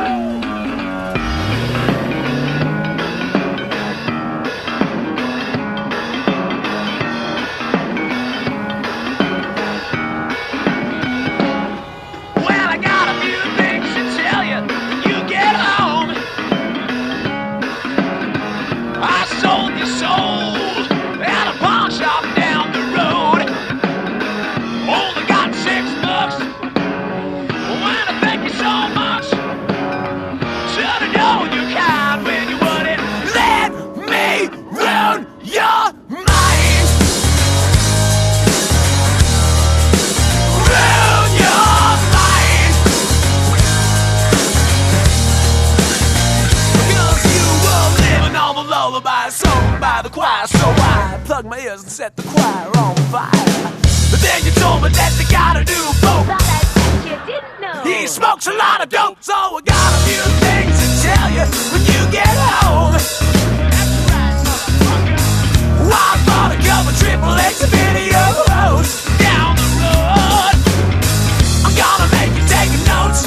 Sung by the choir, so I plugged my ears and set the choir on fire. But then you told me that they gotta do both. Thought I said you didn't know. He smokes a lot of dope, so I got a few things to tell you when you get home. That's right, motherfucker. I bought a couple triple X videos down the road. I'm gonna make you take notes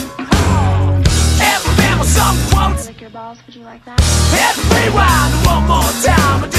and remember some quotes. Lick your balls, would you like that? Hit rewind one more time.